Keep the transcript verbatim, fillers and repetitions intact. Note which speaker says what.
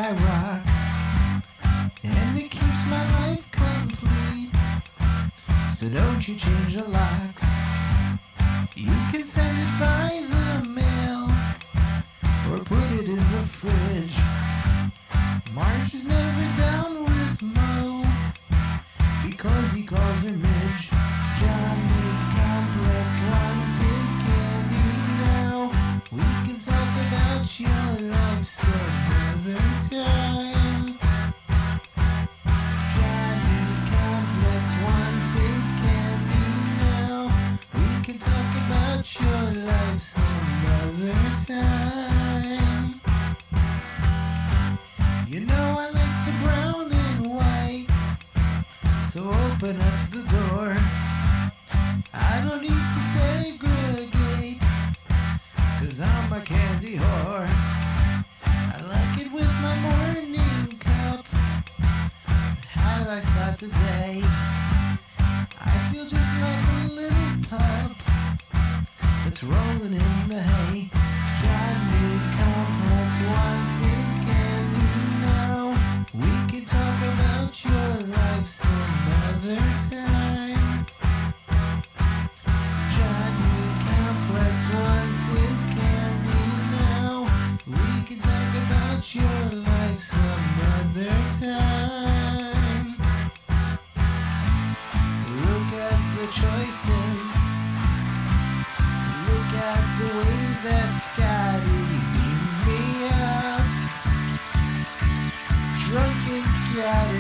Speaker 1: I rock, and it keeps my life complete. So don't you change the locks. You can send it by the mail, or put it in the fridge. Marge is never down with Mo, because he calls her Midge. Johnny Complex wants his candy now. We can talk about your life some other time. Johnny Complex wants his candy now. We can talk about your life some other time. You know I like the brown and white, so open up the door. I don't need to segregate, cause I'm a candy whore. I like it with my morning cup. How do I start the day? I feel just like a little pup that's rolling in the hay. Johnny Complex wants his candy now. We can talk about your life some other time. Johnny Complex wants his candy now. We can talk about your life some other time. Look at the choices. Look at the way that Scotty beams me up. Drunken Scotty